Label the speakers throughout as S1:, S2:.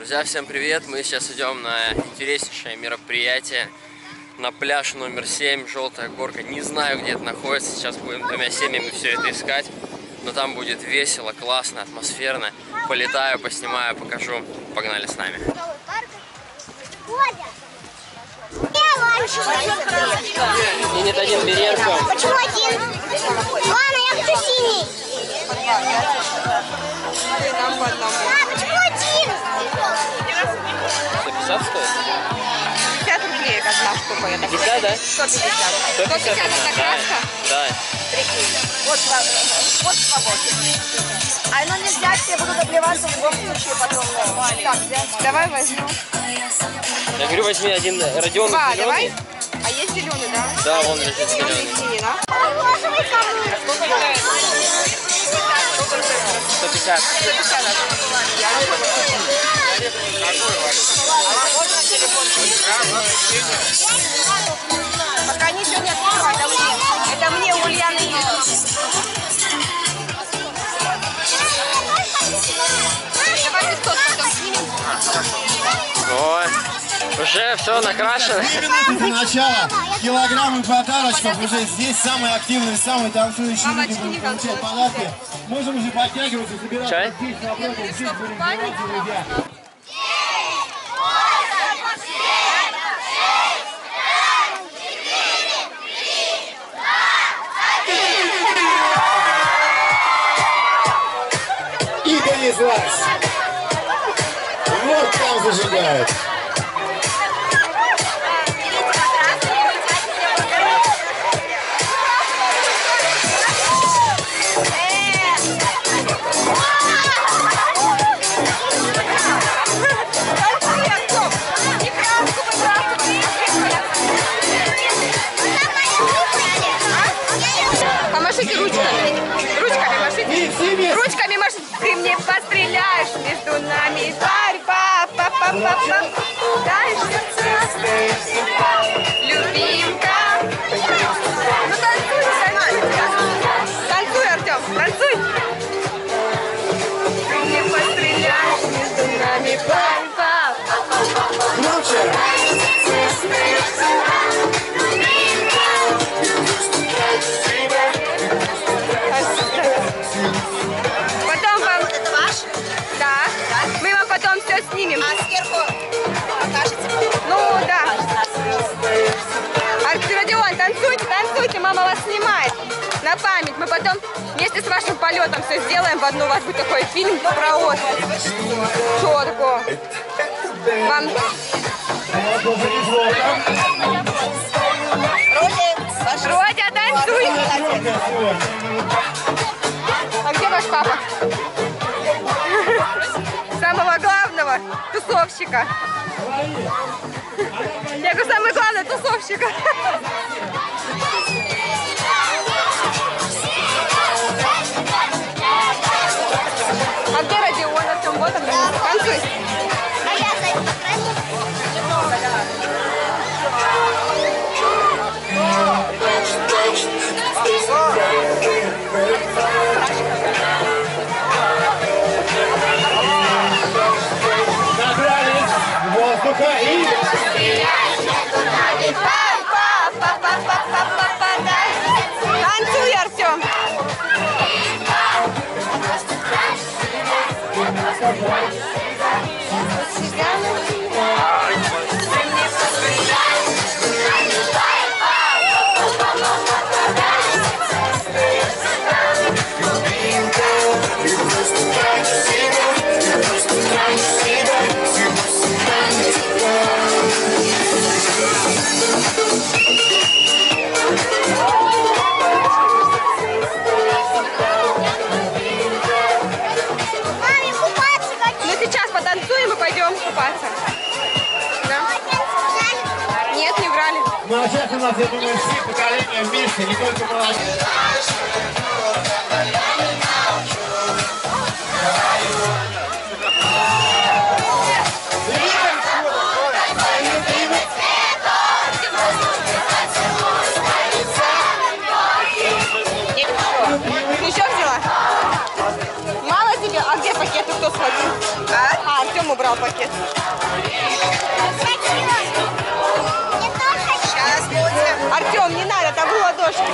S1: Друзья, всем привет! Мы сейчас идем на интереснейшее мероприятие на пляж номер 7, Желтая горка. Не знаю, где это находится, сейчас будем двумя семьями все это искать, но там будет весело, классно, атмосферно. Полетаю, поснимаю, покажу. Погнали с нами. И нет, один берерка.
S2: Почему один? Ладно, я хочу синий. Почему один?
S1: 150 стоит?
S3: 50 рублей одна штука.
S1: 50, да?
S3: 150.
S1: 150
S3: одна краска?
S1: Да.
S3: Вот свободно. А оно нельзя, все будут обливаться в любом случае потом. Так, давай возьмем.
S1: Я говорю, возьми один Родион.
S3: Два, давай. А есть зеленый, да?
S1: Да, вон лежит
S3: Зеленый
S1: зеленый.
S3: и синий, да?
S1: 150.
S3: 150. Пока ничего не открывай, это мне у Ульяны есть. Давай 500 потом снимем.
S1: Ой, уже все накрашено.
S4: Начало. Килограммы подарочков. Уже здесь самые активные, самые танцующие люди будут получать подарки. Можем уже подтягиваться, собираться.
S1: Чай?
S4: Здесь напротив, здесь будем собираться, друзья. И понеслась. Вот там зажигают.
S3: Помашите ручками. Ручками машите. Ручками машите. Ты мне постреляешь между нами. Борьба. Дальше. Любимка. Ну танцуй, танцуй, Артем, танцуй. Ты мне постреляешь между нами. Борьба. Потом вам... Это ваш? Да. Мы вам потом все снимем. А сверху покажете? Ну, да. Родион, танцуйте, мама вас снимает. На память. Мы потом вместе с вашим полетом все сделаем в одну. У вас будет такой фильм про отдых. Четко. Вам... Родя, танцуй! А где ваш папа? Самого главного тусовщика. Я говорю, самый главный тусовщика. А где Родион? Артем, вот он. Танцуй.
S2: А я за это
S4: Набрались воздуха и...
S3: Танцуй, Артем. Потанцуем и пойдем купаться. Да? Нет, не врали.
S4: Ну а сейчас у нас, я думаю, все поколения вместе, не только молодежь.
S3: Еще взяла? Мало тебе? А где пакеты кто схватил? А Артему убрал пакет.
S2: Сейчас будем.
S3: Артем, не надо, там в ладошки.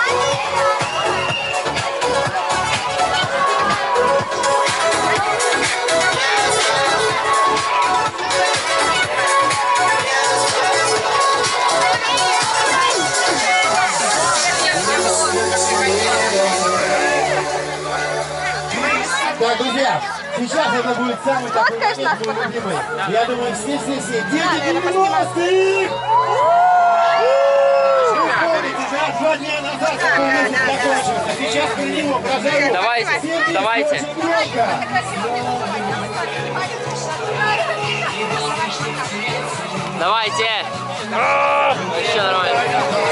S4: Так, друзья, сейчас это будет самый такой
S3: конечно,
S4: любимый. Я думаю, все, дети 90-х! Помните, да, 2 дня назад такой музык закончился. Сейчас про него прозовут.
S1: Давайте,
S4: Всем
S1: давайте.
S4: очень громко.
S1: Давайте! Вообще нормально.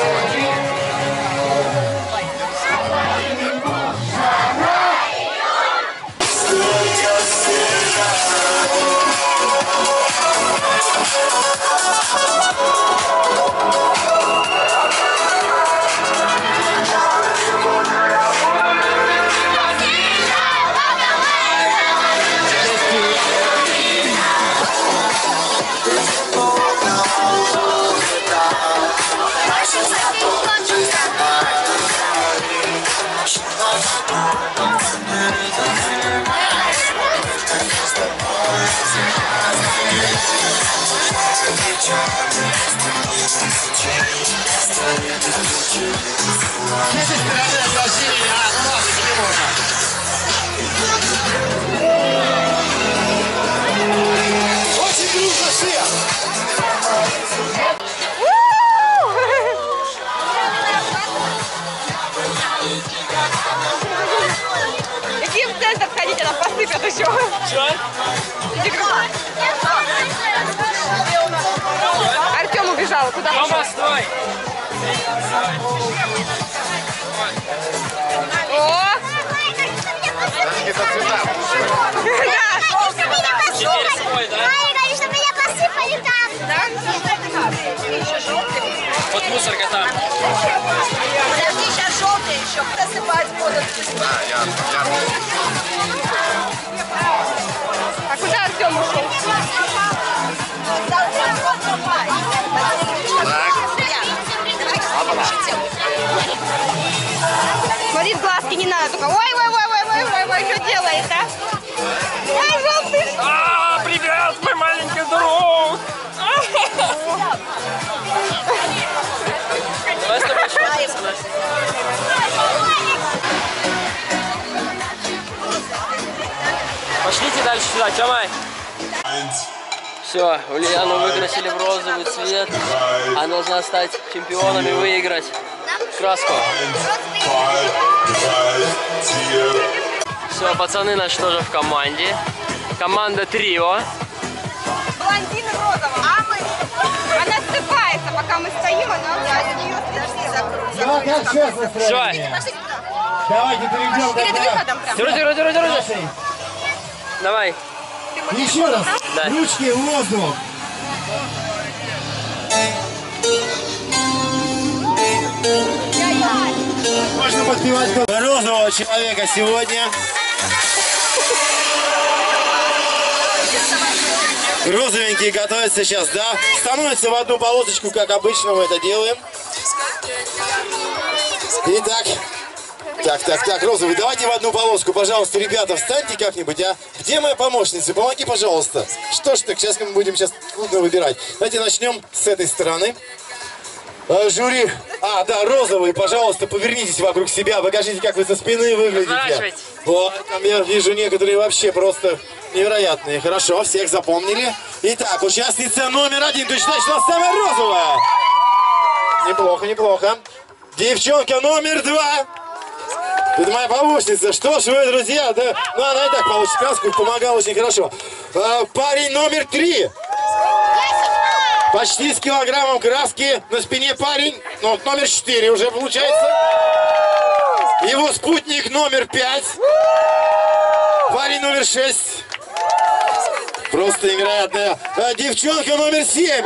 S4: Очень дружно все.
S3: Иди в центр ходите, нам посыпят еще. Иди к Артем убежал. Куда пошел?
S1: Тома, стой!
S3: О!
S1: Теперь стой, да?
S2: Конечно, меня посыпали там.
S1: Вот мусорка там.
S2: Подожди, сейчас желтый еще. Посыпать будут.
S3: А куда Артем ушел? Смотри, в глазки не надо. Только ой, что делает, а? Ой, желтый.
S1: Привет, мой маленький друг! Давай с тобой шутиться, Настя. Пошлите дальше сюда, Тёмай. Все, Ульяну выкрасили в розовый цвет. Она должна стать чемпионом и выиграть краску. Все, пацаны наши тоже в команде. Команда трио.
S3: Блондин в розовом. Она ссыпается, пока мы стоим, она от нее
S4: Ну, а как сейчас настроение? Давайте перейдем
S3: перед
S4: к
S3: выходом прям.
S1: Держи.
S4: нашей.
S1: Давай.
S4: Еще раз.
S1: Да.
S4: Ручки в воздух. Можно подпевать розового человека сегодня. Розовенькие готовятся сейчас, да? Становятся в одну полосочку, как обычно мы это делаем. Итак. Так, розовый, давайте в одну полоску, пожалуйста, ребята, встаньте как-нибудь, а? Где моя помощница? Помоги, пожалуйста. Что ж так, сейчас мы будем трудно выбирать. Давайте начнем с этой стороны. Жюри, да, розовый, пожалуйста, повернитесь вокруг себя, покажите, как вы со спины выглядите.
S1: Разворачивайте.
S4: Вот, там я вижу некоторые вообще просто невероятные. Хорошо, всех запомнили. Итак, участница номер 1, ты считаешь, что она самая розовая? Неплохо. Девчонка номер 2. Это моя помощница. Что ж вы, друзья, да, ну она и так получит краску, помогала очень хорошо. Парень номер 3. Почти с килограммом краски на спине парень. Ну, номер 4 уже получается. Его спутник номер 5. Парень номер 6. Просто невероятная. Девчонка номер 7.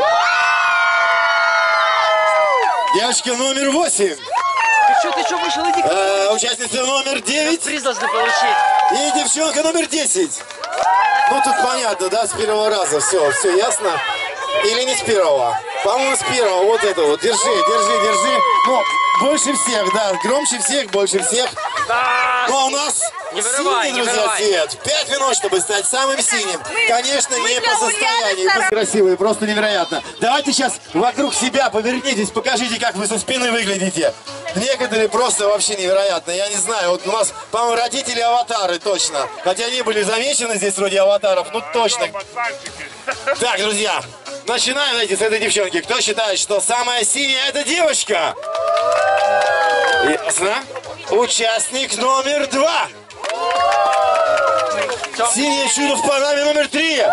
S4: Девочка номер 8.
S1: Ты что вышел? Иди.
S4: Участница номер 9.
S1: Приз должны получить.
S4: И девчонка номер 10. Ну тут понятно, да, с первого раза все ясно? Или не с первого? По-моему, с первого. Вот это вот. Держи. Ну, больше всех, да. Громче всех, больше всех. Ну, а у нас синий, друзья, цвет. 5 минут, чтобы стать самым синим. Конечно, не по состоянию. Красивые, просто невероятно. Давайте сейчас вокруг себя повернитесь, покажите, как вы со спины выглядите. Некоторые просто вообще невероятно. Я не знаю, вот у нас, по-моему, родители аватары точно. Хотя они были замечены здесь вроде аватаров, ну точно. Так, друзья, начинаем, знаете, с этой девчонки. Кто считает, что самая синяя это девочка? Ясно. Участник номер 2. Синее чудо в Панаме номер 3.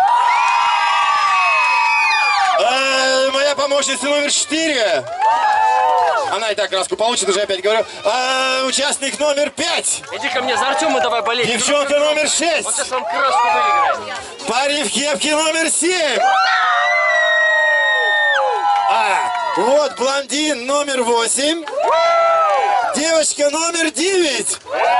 S4: Моя помощница номер 4. Она и так краску получит, уже опять говорю. Участник номер 5.
S1: Иди ко мне, за Артема давай болеть.
S4: Девчонка номер 6.
S1: Он сейчас вам краску выиграет.
S4: Парень в кепке номер 7. Вот блондин номер 8. Девочка номер 9.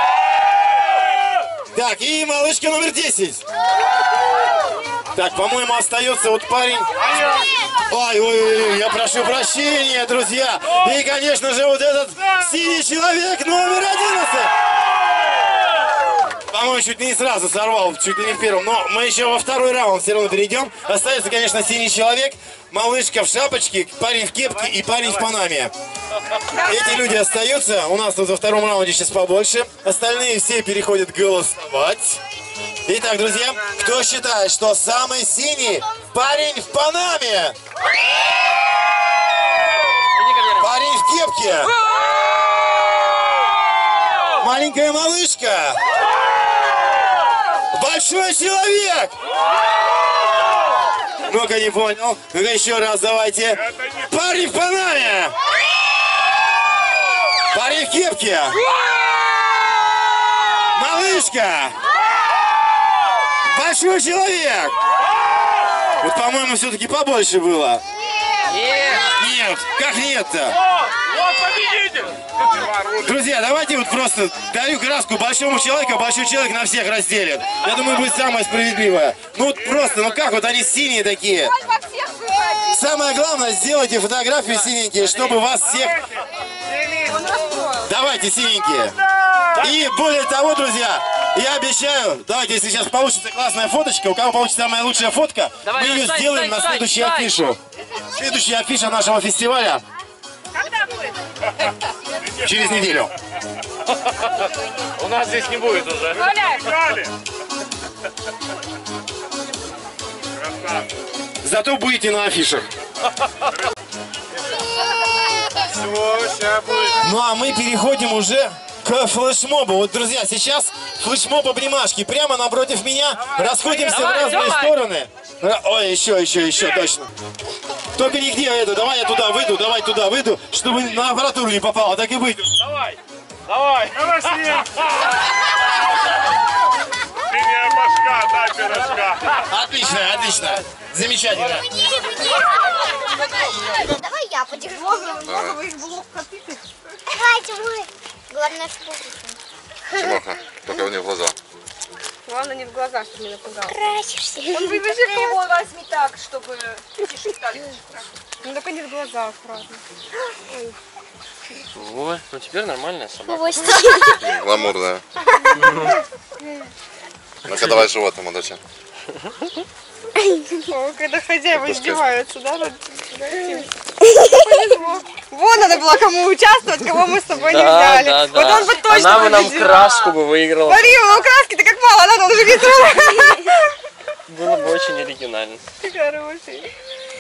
S4: Так, и малышка номер 10. Так, по-моему, остается вот парень. Ой, я прошу прощения, друзья. И, конечно же, вот этот синий человек номер 11. По-моему, чуть ли не сразу сорвал, чуть ли не в первом. Но мы еще во второй раунд все равно перейдем. Остается, конечно, синий человек, малышка в шапочке, парень в кепке и парень в Панаме. Эти люди остаются. У нас тут во втором раунде сейчас побольше. Остальные все переходят голосовать. Итак, друзья, кто считает, что самый синий парень в Панаме? Парень в кепке. Маленькая малышка. Большой человек. Ну-ка, не понял. Ну-ка, еще раз давайте. Парень в Панаме. Парень в кепке. Малышка. Большой человек. Вот, по-моему, все-таки побольше было. Нет. Как нет-то?
S5: Вот победитель!
S4: Друзья, давайте вот просто даю краску большому человеку, большой человек на всех разделит. Я думаю, будет самое справедливое. Ну вот просто, ну как вот они синие такие. Самое главное, сделайте фотографии синенькие, чтобы вас всех... Давайте синенькие. И более того, друзья, я обещаю, давайте, если сейчас получится классная фоточка, у кого получится самая лучшая фотка, мы ее сделаем на следующую афишу. Следующая афиша нашего фестиваля. Через неделю.
S5: У нас здесь не будет уже.
S4: Зато будете на афишах. Ну а мы переходим уже к флешмобу. Вот, друзья, сейчас флешмоб обнимашки. Прямо напротив меня. Расходимся в разные стороны. Ой, еще, точно. Только нигде это. Давай я туда выйду, давай туда выйду, чтобы на аппаратуру не попало. Так и быть.
S5: Давай с ним. Синяя башка, да, пирожка.
S4: Отлично. Замечательно.
S6: Давай я подержу. Давайте мы. Главное, что
S7: Тимоха, только не в глаза.
S3: Главное не в глаза, чтобы не напугал.
S6: красишься.
S3: Он выбежит, ты его возьми так, чтобы тише стали. Ну только не в глаза, аккуратно.
S1: Ой, ну теперь нормальная собака.
S7: Гламурная. Ну-ка давай животному, доча.
S3: Когда хозяева издеваются, да? Вон надо было кому участвовать, кого мы с собой не взяли.
S1: Да.
S3: Вот он бы точно
S1: Она бы нам
S3: победил.
S1: краску бы выиграла.
S3: Смотри, ну краски-то как мало надо, он же не
S1: Было бы очень оригинально.
S3: Хороший.